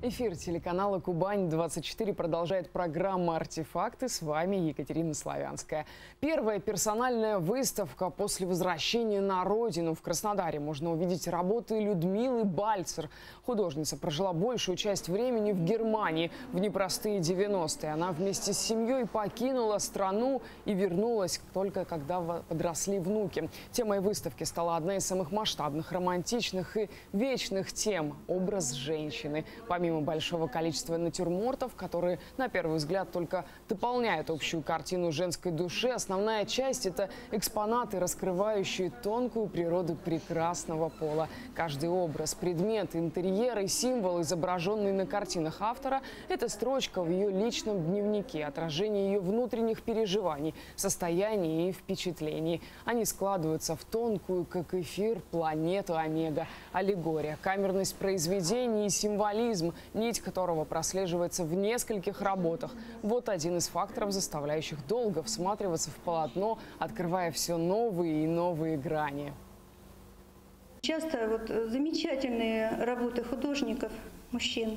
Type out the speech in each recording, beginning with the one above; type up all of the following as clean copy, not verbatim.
Эфир телеканала «Кубань-24» продолжает программа «Артефакты». С вами Екатерина Славянская. Первая персональная выставка после возвращения на родину. В Краснодаре можно увидеть работы Людмилы Бальцер. Художница прожила большую часть времени в Германии в непростые 90-е. Она вместе с семьей покинула страну и вернулась только когда подросли внуки. Темой выставки стала одна из самых масштабных, романтичных и вечных тем – образ женщины. Помимо большого количества натюрмортов, которые, на первый взгляд, только дополняют общую картину женской души, основная часть – это экспонаты, раскрывающие тонкую природу прекрасного пола. Каждый образ, предмет, интерьер и символ, изображенный на картинах автора – это строчка в ее личном дневнике, отражение ее внутренних переживаний, состояний и впечатлений. Они складываются в тонкую, как эфир, планету Омега. Аллегория, камерность произведений и символизм, нить которого прослеживается в нескольких работах. Вот один из факторов, заставляющих долго всматриваться в полотно, открывая все новые и новые грани. Часто замечательные работы художников, мужчин,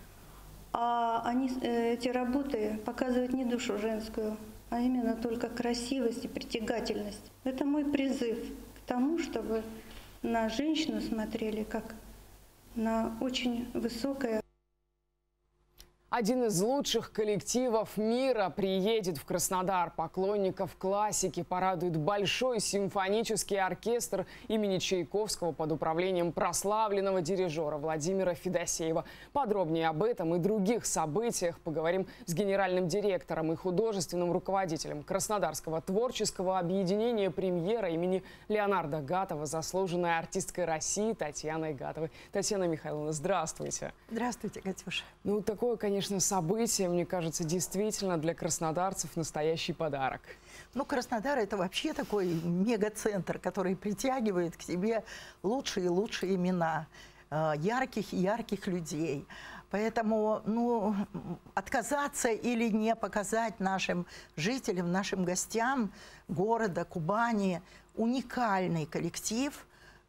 эти работы показывают не душу женскую, а именно только красивость и притягательность. Это мой призыв к тому, чтобы на женщину смотрели как на очень высокое. Один из лучших коллективов мира приедет в Краснодар. Поклонников классики порадует большой симфонический оркестр имени Чайковского под управлением прославленного дирижера Владимира Федосеева. Подробнее об этом и других событиях поговорим с генеральным директором и художественным руководителем Краснодарского творческого объединения «Премьера» имени Леонардо Гатова, заслуженной артисткой России Татьяной Гатовой. Татьяна Михайловна, здравствуйте. Здравствуйте, Катюша. Ну, такое, конечно, событие, мне кажется, действительно для краснодарцев настоящий подарок. Ну, Краснодар – это вообще такой мегацентр, который притягивает к себе лучшие и лучшие имена ярких и ярких людей. Поэтому, отказаться или не показать нашим жителям, нашим гостям города Кубани уникальный коллектив,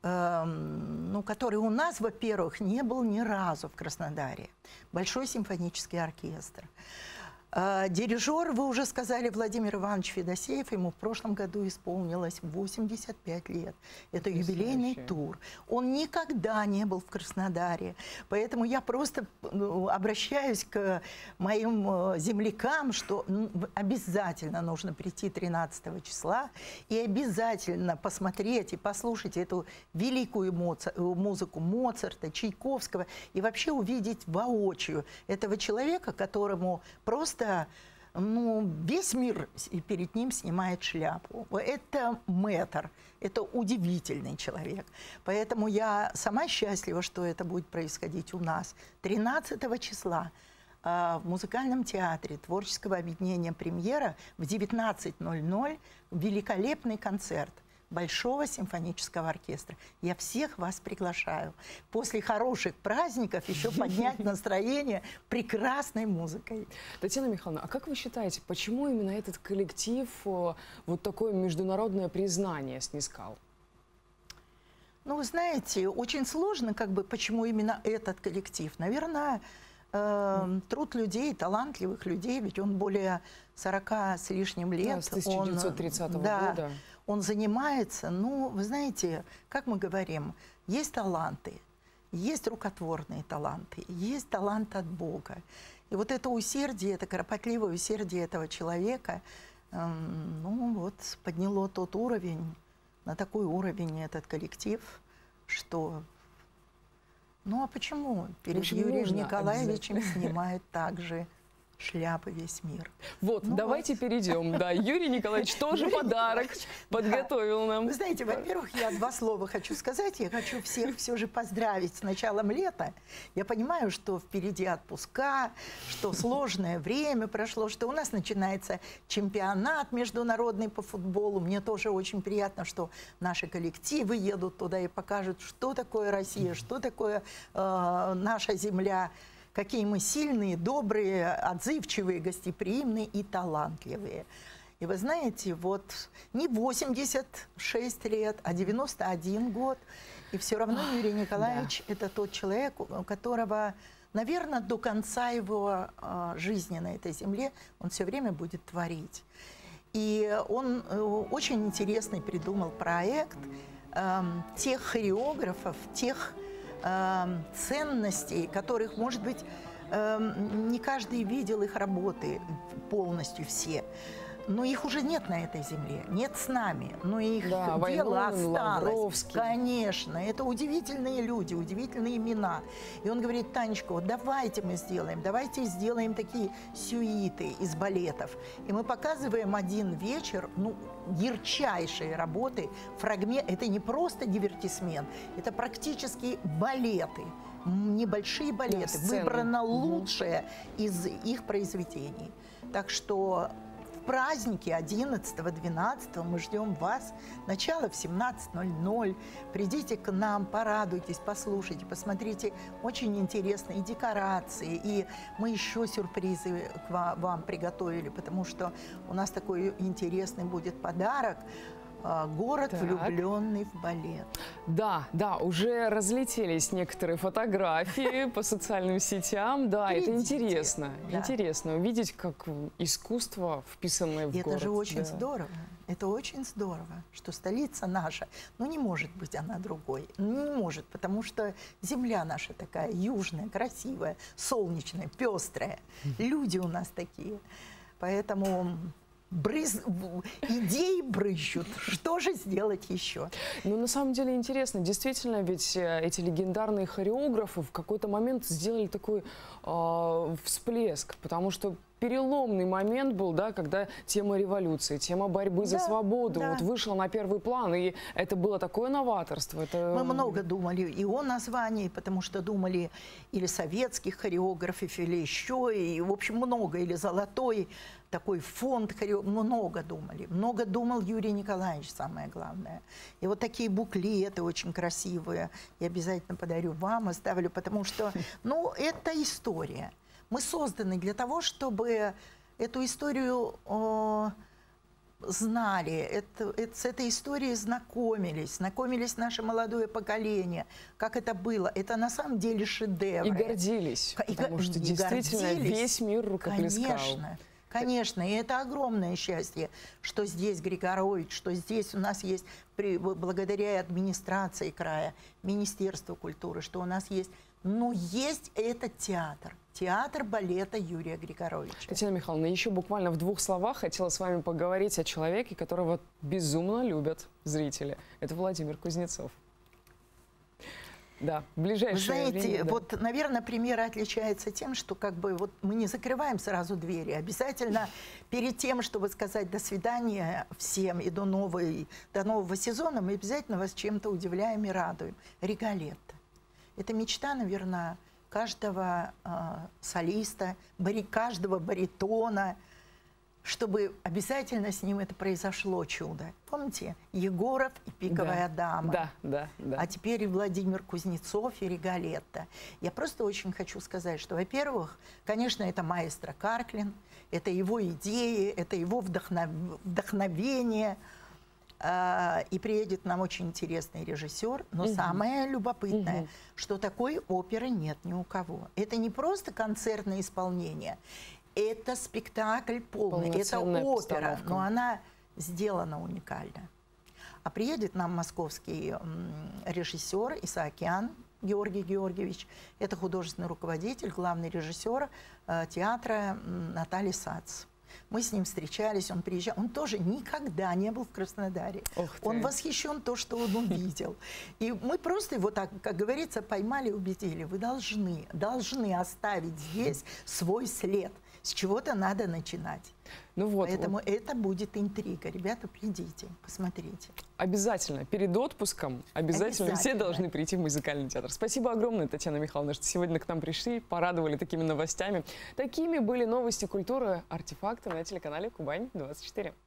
который у нас, во-первых, не был ни разу в Краснодаре. Большой симфонический оркестр. Дирижер, вы уже сказали, Владимир Иванович Федосеев, ему в прошлом году исполнилось 85 лет. Это юбилейный тур. Он никогда не был в Краснодаре. Поэтому я просто обращаюсь к моим землякам, что обязательно нужно прийти 13 числа и обязательно посмотреть и послушать эту великую музыку Моцарта, Чайковского и вообще увидеть воочию этого человека, которому просто весь мир перед ним снимает шляпу. Это мэтр, это удивительный человек. Поэтому я сама счастлива, что это будет происходить у нас 13 числа в музыкальном театре творческого объединения «Премьера» в 19:00 великолепный концерт Большого симфонического оркестра. Я всех вас приглашаю. После хороших праздников еще поднять настроение прекрасной музыкой. Татьяна Михайловна, а как вы считаете, почему именно этот коллектив вот такое международное признание снискал? Ну, вы знаете, очень сложно, почему именно этот коллектив. Наверное, труд людей, талантливых людей, ведь он более 40 с лишним лет. Да, с 1930 года. Он занимается, вы знаете, как мы говорим, есть таланты, есть рукотворные таланты, есть талант от Бога. И вот это усердие, это кропотливое усердие этого человека, подняло тот уровень, на такой уровень этот коллектив, что... а почему? Перед Юрием Николаевичем снимает также шляпы весь мир. Давайте перейдем. Да, Юрий Николаевич тоже подарок подготовил нам. Вы знаете, во-первых, я два слова хочу сказать. Я хочу всех все же поздравить с началом лета. Я понимаю, что впереди отпуска, что сложное время прошло, что у нас начинается чемпионат международный по футболу. Мне тоже очень приятно, что наши коллективы едут туда и покажут, что такое Россия, что такое наша земля. Какие мы сильные, добрые, отзывчивые, гостеприимные и талантливые. И вы знаете, не 86 лет, а 91 год. И все равно Юрий Николаевич это тот человек, у которого, наверное, до конца его жизни на этой земле он все время будет творить. И он очень интересный придумал проект тех хореографов, тех ценностей, которых, может быть, не каждый видел их работы полностью все. Но их уже нет на этой земле, нет с нами, но их дело осталось. Конечно, это удивительные люди, удивительные имена. И он говорит: Танечка, вот давайте мы сделаем, давайте сделаем такие сюиты из балетов. И мы показываем один вечер, ну, ярчайшие работы, фрагмент. Это не просто дивертисмент, это практически балеты. Небольшие балеты, выбрано лучшее из их произведений. Так что в празднике 11-12 мы ждем вас. Начало в 17:00. Придите к нам, порадуйтесь, послушайте, посмотрите. Очень интересные декорации. И мы еще сюрпризы вам приготовили, потому что у нас такой интересный будет подарок. Город, влюбленный в балет. Да, да, уже разлетелись некоторые фотографии по социальным сетям. Да, это интересно. Интересно увидеть, как искусство, вписанное в город. Это же очень здорово. Это очень здорово, что столица наша, ну не может быть она другой. Не может, потому что земля наша такая южная, красивая, солнечная, пестрая. Люди у нас такие. Поэтому... идеи брызжут. Что же сделать еще? Ну, на самом деле интересно. Действительно, ведь эти легендарные хореографы в какой-то момент сделали такой всплеск, потому что переломный момент был, да, когда тема революции, тема борьбы за свободу вот вышла на первый план, и это было такое новаторство. Мы много думали и о названии, потому что думали или советских хореографов, или еще, и, в общем, много, или золотой такой фонд хореографов, много думали. Много думал Юрий Николаевич, самое главное. И вот такие буклеты очень красивые, я обязательно подарю вам, оставлю, потому что, ну, это история. Мы созданы для того, чтобы эту историю знали, с этой историей знакомились наше молодое поколение, как это было. Это на самом деле шедевр. И гордились, потому что действительно весь мир рукоплескал. Конечно. Конечно, и это огромное счастье, что здесь Григорович, что здесь у нас есть, благодаря администрации края, Министерству культуры, что у нас есть, ну, есть этот театр. Театр балета Юрия Григоровича. Татьяна Михайловна, еще буквально в 2 словах хотела с вами поговорить о человеке, которого безумно любят зрители. Это Владимир Кузнецов. Да, в ближайшее время. Знаете, вот, наверное, премьера отличается тем, что как бы вот мы не закрываем сразу двери. Обязательно перед тем, чтобы сказать до свидания всем и до нового сезона, мы обязательно вас чем-то удивляем и радуем. Риголетто. Это мечта, наверное, каждого солиста, каждого баритона, чтобы обязательно с ним это произошло чудо. Помните? Егоров и «Пиковая дама». Да. А теперь и Владимир Кузнецов, и Риголетто. Я просто очень хочу сказать, что, во-первых, конечно, это маэстро Карклин, это его идеи, это его вдохновение. И приедет нам очень интересный режиссер. Но самое любопытное, что такой оперы нет ни у кого. Это не просто концертное исполнение. Это спектакль полный, это опера, но она сделана уникально. А приедет нам московский режиссер Исаакян Георгий Георгиевич. Это художественный руководитель, главный режиссер театра Наталья Сац. Мы с ним встречались, он приезжал. Он тоже никогда не был в Краснодаре. Он восхищен то, что он увидел. И мы просто его так, как говорится, поймали и убедили. Вы должны оставить здесь свой след. С чего-то надо начинать. Ну вот, поэтому это будет интрига. Ребята, придите, посмотрите. Обязательно. Перед отпуском обязательно все должны прийти в музыкальный театр. Спасибо огромное, Татьяна Михайловна, что сегодня к нам пришли, порадовали такими новостями. Такими были новости культуры, артефакты на телеканале Кубань-24.